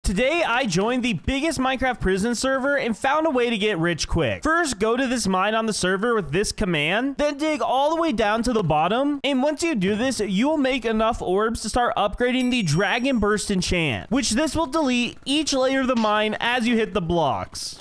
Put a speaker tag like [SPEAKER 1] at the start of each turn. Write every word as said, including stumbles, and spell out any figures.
[SPEAKER 1] Today, I joined the biggest Minecraft prison server and found a way to get rich quick. First, go to this mine on the server with this command, then dig all the way down to the bottom. And once you do this, you will make enough orbs to start upgrading the Dragon Burst enchant, which this will delete each layer of the mine as you hit the blocks.